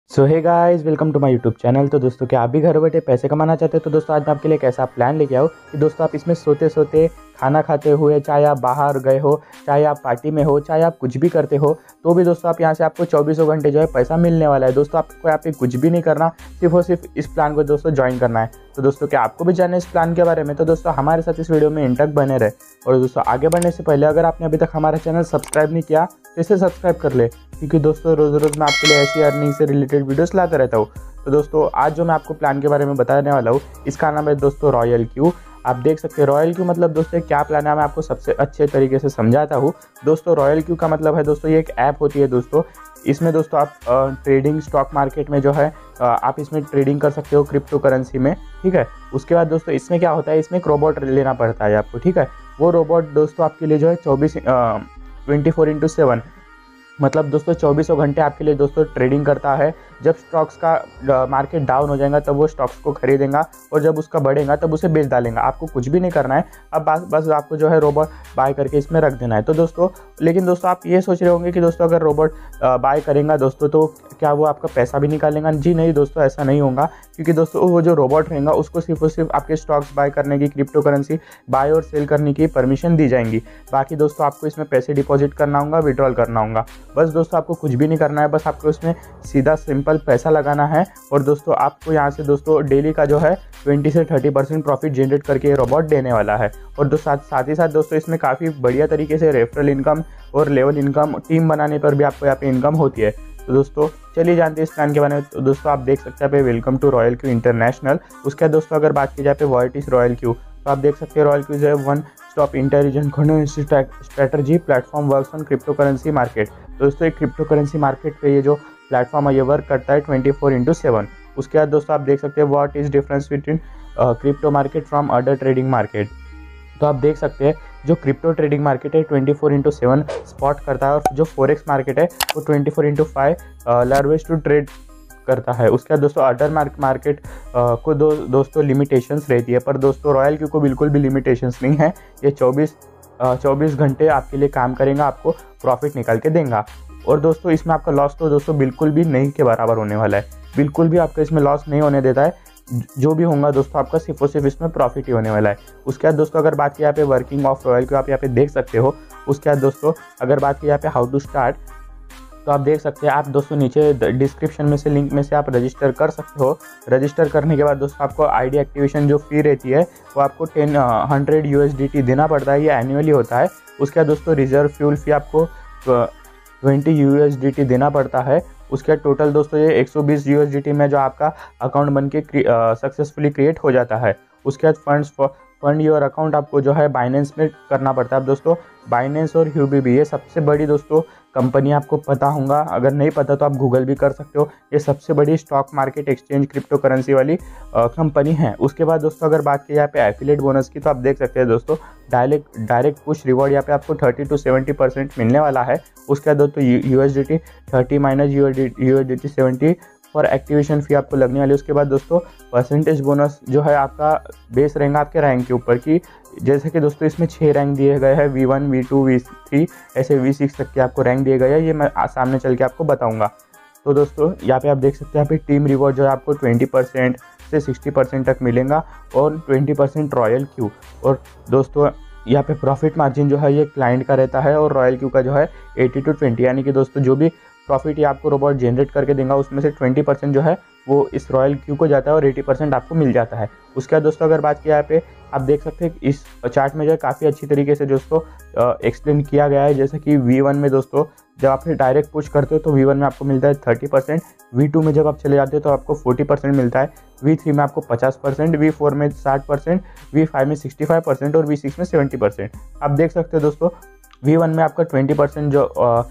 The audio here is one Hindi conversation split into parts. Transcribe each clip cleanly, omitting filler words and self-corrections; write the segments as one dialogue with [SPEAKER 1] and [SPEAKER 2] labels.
[SPEAKER 1] So hey guys, welcome to my YouTube channel. तो दोस्तों, क्या आप भी घर बैठे पैसे कमाना चाहते हो? तो दोस्तों, आज मैं आपके लिए एक ऐसा प्लान लेके आऊँ कि दोस्तों आप इसमें सोते सोते, खाना खाते हुए, चाहे आप बाहर गए हो, चाहे आप पार्टी में हो, चाहे आप कुछ भी करते हो, तो भी दोस्तों आप यहाँ से आपको 24 घंटे जो है पैसा मिलने वाला है। दोस्तों, आपको यहाँ पे कुछ भी नहीं करना, सिर्फ और सिर्फ इस प्लान को दोस्तों ज्वाइन करना है। तो दोस्तों, क्या आपको भी जानना है इस प्लान के बारे में? तो दोस्तों, हमारे साथ इस वीडियो में एंड तक बने रहे। और दोस्तों, आगे बढ़ने से पहले अगर आपने अभी तक हमारा चैनल सब्सक्राइब नहीं किया तो इसे सब्सक्राइब कर ले, क्योंकि दोस्तों रोज़ रोज़ मैं आपके लिए ऐसी अर्निंग से रिलेटेड वीडियोस लाता रहता हूँ। तो दोस्तों, आज जो मैं आपको प्लान के बारे में बताने वाला हूँ, इसका नाम है दोस्तों रॉयल क्यू। आप देख सकते हैं रॉयल क्यू मतलब दोस्तों क्या प्लान है, मैं आपको सबसे अच्छे तरीके से समझाता हूँ। दोस्तों, रॉयल क्यू का मतलब है दोस्तों ये एक ऐप होती है दोस्तों। इसमें दोस्तों आप ट्रेडिंग स्टॉक मार्केट में जो है आप इसमें ट्रेडिंग कर सकते हो क्रिप्टो करेंसी में, ठीक है। उसके बाद दोस्तों इसमें क्या होता है, इसमें एक रोबोट लेना पड़ता है आपको, ठीक है। वो रोबोट दोस्तों आपके लिए जो है 24/7 मतलब दोस्तों 24 घंटे आपके लिए दोस्तों ट्रेडिंग करता है। जब स्टॉक्स का मार्केट डाउन हो जाएगा तब वो स्टॉक्स को खरीदेगा, और जब उसका बढ़ेगा तब उसे बेच डालेगा। आपको कुछ भी नहीं करना है, अब बस आपको जो है रोबोट बाय करके इसमें रख देना है। तो दोस्तों, लेकिन दोस्तों आप ये सोच रहे होंगे कि दोस्तों अगर रोबोट बाय करेगा दोस्तों तो क्या वो आपका पैसा भी निकालेगा? जी नहीं दोस्तों, ऐसा नहीं होगा, क्योंकि दोस्तों वो जो रोबोट रहेगा उसको सिर्फ और सिर्फ आपके स्टॉक्स बाय करने की, क्रिप्टो करेंसी बाय और सेल करने की परमिशन दी जाएंगी। बाकी दोस्तों आपको इसमें पैसे डिपॉजिट करना होगा, विड्रॉल करना होगा। बस दोस्तों आपको कुछ भी नहीं करना है, बस आपको इसमें सीधा सिंपल पैसा लगाना है। और दोस्तों आपको यहाँ से दोस्तों डेली का जो है 20 से 30% प्रॉफिट जनरेट करके ये रोबोट देने वाला है। और साथ ही साथ दोस्तों इसमें काफ़ी बढ़िया तरीके से रेफरल इनकम और लेवल इनकम, टीम बनाने पर भी आपको यहाँ पे इनकम होती है। तो दोस्तों चलिए जानते हैं इस प्लान के बारे में। तो दोस्तों आप देख सकते हैं यहाँ पे welcome to Royal Q International. उसके बाद दोस्तों अगर बात की जाए पे व्हाट इज रॉयल क्यू, तो आप देख सकते हैं रॉयल क्यू जो है one stop intelligent strategy platform works on crypto currency market. दोस्तों एक क्रिप्टो करेंसी मार्केट पे ये जो प्लेटफॉर्म है ये वर्क करता है 24/7। उसके बाद दोस्तों आप देख सकते हैं what is difference between crypto market from other trading market. तो आप देख सकते हैं जो क्रिप्टो ट्रेडिंग मार्केट है 24/7 स्पॉट करता है, और जो फॉरेक्स मार्केट है वो 24/5 लर्वेज टू ट्रेड करता है। उसके बाद दोस्तों अदर मार्केट को दोस्तों लिमिटेशंस रहती है, पर दोस्तों रॉयल क्यू को बिल्कुल भी लिमिटेशंस नहीं है। ये 24 घंटे आपके लिए काम करेगा, आपको प्रॉफिट निकाल के देगा। और दोस्तों इसमें आपका लॉस तो दोस्तों बिल्कुल भी नहीं के बराबर होने वाला है, बिल्कुल भी आपका इसमें लॉस नहीं होने देता है। जो भी होगा दोस्तों आपका सिर्फ और सिर्फ इसमें प्रॉफिट ही होने वाला है। उसके बाद दोस्तों अगर बात की यहाँ पे वर्किंग ऑफ रॉयल क्यू, आप यहाँ पे देख सकते हो। उसके बाद दोस्तों अगर बात की यहाँ पे हाउ टू स्टार्ट, तो आप देख सकते हैं, आप दोस्तों नीचे डिस्क्रिप्शन में से लिंक में से आप रजिस्टर कर सकते हो। रजिस्टर करने के बाद दोस्तों आपको आईडी एक्टिवेशन जो फी रहती है वो आपको 100 USDT देना पड़ता है, ये एनुअली होता है। उसके बाद दोस्तों रिजर्व फ्यूल फी आपको 20 USDT देना पड़ता है। उसके बाद टोटल दोस्तों ये 120 USDT में जो आपका अकाउंट बन के सक्सेसफुली क्रिएट हो जाता है। उसके बाद फंड योर अकाउंट आपको जो है बाइनेंस में करना पड़ता है। अब दोस्तों बाइनेंस और ह्यूबीबी ये सबसे बड़ी दोस्तों कंपनी आपको पता होगा, अगर नहीं पता तो आप गूगल भी कर सकते हो। ये सबसे बड़ी stock market exchange crypto currency वाली कंपनी है। उसके बाद दोस्तों अगर बात की यहाँ पे एफिलिएट बोनस की, तो आप देख सकते हैं दोस्तों डायरेक्ट पुश रिवॉर्ड यहाँ पे आपको 30 to 70% मिलने वाला है। उसके बाद दोस्तों USDT 30 माइनस USDT 70 और एक्टिवेशन फी आपको लगने वाली है। उसके बाद दोस्तों परसेंटेज बोनस जो है आपका बेस रहेगा आपके रैंक के ऊपर, कि जैसे कि दोस्तों इसमें 6 रैंक दिए गए हैं, V1 V2 V3 ऐसे V6 तक के आपको रैंक दिए गए हैं। ये मैं सामने चल के आपको बताऊंगा। तो दोस्तों यहाँ पे आप देख सकते हैं, यहाँ पे टीम रिवॉर्ड जो है आपको 20% से 60% तक मिलेगा, और 20% रॉयल क्यू। और दोस्तों यहाँ पे प्रॉफिट मार्जिन जो है ये क्लाइंट का रहता है, और रॉयल क्यू का जो है 80 to 20, यानी कि दोस्तों जो भी प्रॉफिट ये आपको रोबोट जनरेट करके देगा उसमें से 20% जो है वो इस रॉयल क्यू को जाता है, और 80% आपको मिल जाता है। उसके बाद दोस्तों अगर बात की यहाँ पे आप देख सकते हैं इस चार्ट में जो है काफ़ी अच्छी तरीके से दोस्तों एक्सप्लेन किया गया है। जैसे कि V1 में दोस्तों जब आप डायरेक्ट पुश करते हो तो V1 में आपको मिलता है 30%, V2 में जब आप चले जाते हो तो आपको 40% मिलता है, V3 में आपको 50%, V4 में 60%, V5 में 65% और V6 में 70%। आप देख सकते हो दोस्तों V1 में आपका 20% जो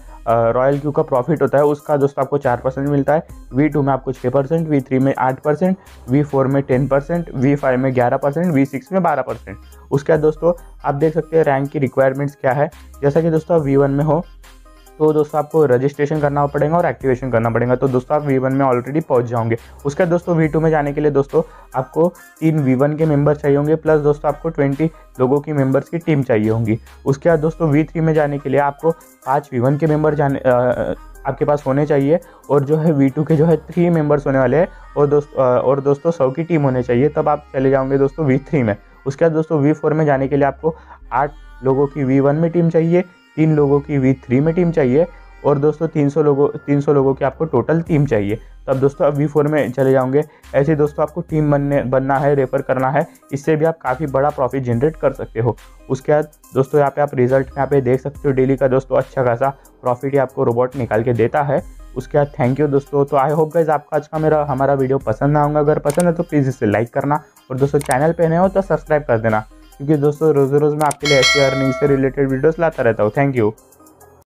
[SPEAKER 1] रॉयल क्यू का प्रॉफिट होता है उसका दोस्तों आपको 4% मिलता है, V2 में आपको 6%, V3 में 8%, V4 में 10%, V5 में 11%, V6 में 12%। उसके बाद दोस्तों आप देख सकते हैं रैंक की रिक्वायरमेंट्स क्या है। जैसा कि दोस्तों V1 में हो तो दोस्तों आपको रजिस्ट्रेशन करना पड़ेगा और एक्टिवेशन करना पड़ेगा, तो दोस्तों आप V1 में ऑलरेडी पहुंच जाओगे। उसके बाद दोस्तों V2 में जाने के लिए दोस्तों आपको 3 V1 के मेंबर चाहिए होंगे, प्लस दोस्तों आपको 20 लोगों की मेंबर्स की टीम चाहिए होंगी। उसके बाद दोस्तों V3 में जाने के लिए आपको 5 V1 के मेंबर आपके पास होने चाहिए। और जो है V2 के जो है 3 मेंबर्स होने वाले हैं, और दोस्तों 100 की टीम होने चाहिए, तब आप चले जाओगे दोस्तों V3 में। उसके बाद दोस्तों V4 में जाने के लिए आपको 8 लोगों की V1 में टीम चाहिए, 3 लोगों की V3 में टीम चाहिए, और दोस्तों 300 लोगों की आपको टोटल टीम चाहिए। तब दोस्तों अब V4 में चले जाओगे। ऐसे दोस्तों आपको टीम बनना है, रेफर करना है, इससे भी आप काफ़ी बड़ा प्रॉफिट जनरेट कर सकते हो। उसके बाद दोस्तों यहाँ पे आप रिजल्ट यहाँ पे देख सकते हो, डेली का दोस्तों अच्छा खासा प्रॉफिट ही आपको रोबोट निकाल के देता है। उसके बाद थैंक यू दोस्तों। तो आई होप गाइस आपको आज का हमारा वीडियो पसंद आऊँगा। अगर पसंद है तो प्लीज़ इसे लाइक करना, और दोस्तों चैनल पे नए हो तो सब्सक्राइब कर देना, क्योंकि दोस्तों रोज़ रोज़ मैं आपके लिए ऐसी अर्निंग से रिलेटेड वीडियोस लाता रहता हूँ। Thank you.